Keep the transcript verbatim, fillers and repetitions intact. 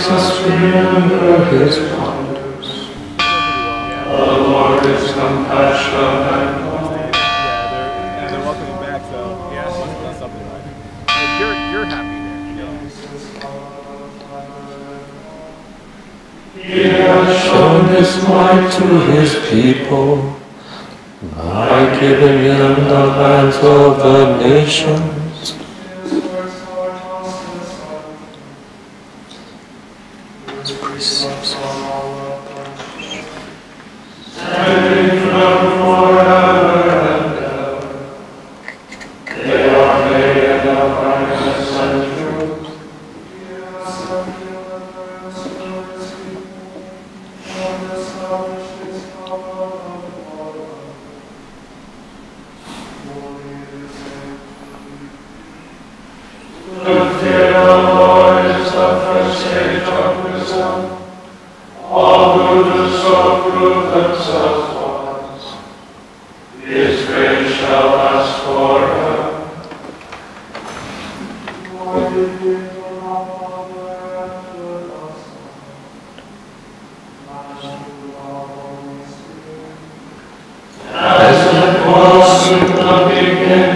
us remember his wonders. The Lord is compassionate and love. Yeah, they're, and they're welcoming back, so yeah, must have done something right. Like, you're, you're happy there. He has shown his might to his people by giving them the lands of the nations. Standing firm forever and ever, they are made in uprightness and truth. The fear of the Lord is the first stage of wisdom. All who do so prove themselves wise. His grace shall last forever. As it was in the beginning,